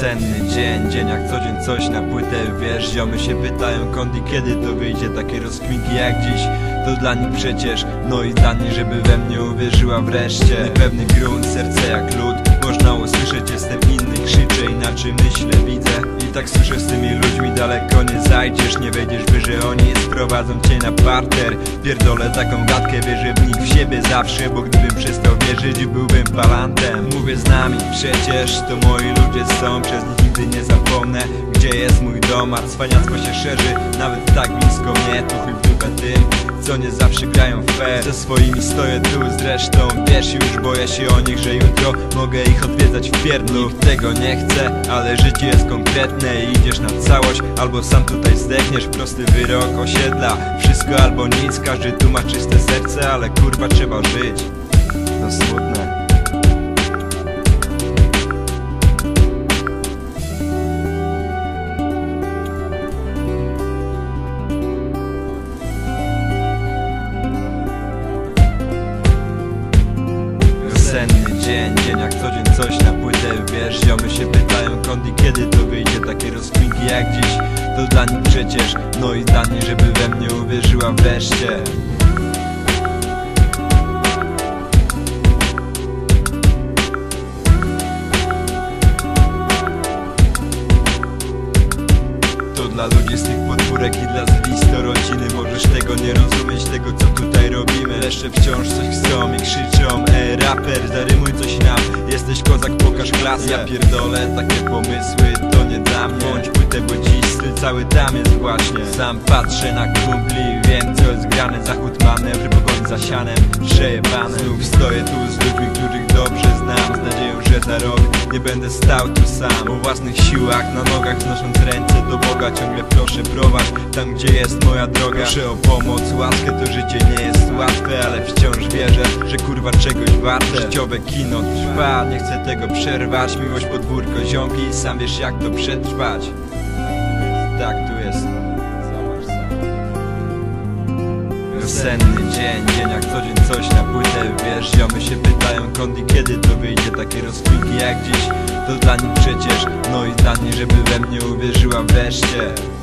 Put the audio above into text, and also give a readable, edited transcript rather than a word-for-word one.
Senny dzień, dzień jak co dzień coś na płytę. Wiesz, ziomy się pytają Kondi, kiedy to wyjdzie. Takie rozkminki jak dziś, to dla nich przecież. No i dla niej, żeby we mnie uwierzyła wreszcie. Niepewny grunt, serce jak lód. Można usłyszeć, jestem inny, krzyczę, inaczej myślę, widzę. I tak słyszę, z tymi ludźmi daleko nie zajdziesz. Nie wejdziesz wyżej, oni sprowadzą cię na parter. Pierdolę taką gadkę, wierzę w nich, w siebie zawsze. Bo gdybym przestał wierzyć, byłbym palantem. Mówię z nami, przecież to moi ludzie są. Przez nich nigdy nie zapomnę, gdzie jest mój dom. A cwaniactwo się szerzy, nawet tak blisko mnie. Tu chuj w dupę tym, co nie zawsze grają fair. Ze swoimi stoję tu zresztą, wiesz, już boję się o nich, że jutro mogę ich odwiedzać w pierdlu. Nikt tego nie chce, ale życie jest konkretne i idziesz na całość, albo sam tutaj zdechniesz. Prosty wyrok osiedla, wszystko albo nic. Każdy tu ma czyste serce, ale kurwa trzeba żyć. To smutne. Senny dzień, dzień jak co dzień coś na płytę. Wiesz, ziomy się pytają Kondi, kiedy to wyjdzie. Takie rozkminki jak dziś, to dla nich przecież. No i dla niej, żeby we mnie uwierzyła wreszcie. To dla ludzi z tych podwórek i dla zwisto rodziny. Możesz tego nie rozumieć, tego co tutaj robimy. Jeszcze wciąż coś chcą i krzyczą: raper, zarymuj coś nam. Jesteś kozak, pokaż klasę. Ja pierdolę, takie pomysły to nie dla mnie. Bądź płytę, bo dziś styl cały tam jest właśnie. Sam patrzę na kumpli, wiem co jest grane. Zachód manewr, pogoń za sianem, przejebane. Znów stoję tu z ludźmi, których dobrze znam. Z nadzieją, że za rok nie będę stał tu sam. O własnych siłach, na nogach, wznosząc ręce do Boga. Ciągle proszę, prowadź tam, gdzie jest moja droga. Proszę o pomoc, łaskę, to życie nie jest łatwe, ale wciąż wierzę, że kurwa czegoś warte. Życiowe kino trwa, nie chcę tego przerwać. Miłość, podwórko, ziomki, sam wiesz jak to przetrwać. Tak, tu jest. Zobacz sam. Senny dzień, dzień jak co dzień coś na płytę. Wiesz, ziomy się pytają Kondi, kiedy to wyjdzie. Takie rozkminki jak dziś, to dla nich przecież. No i dla niej, żeby we mnie uwierzyła wreszcie.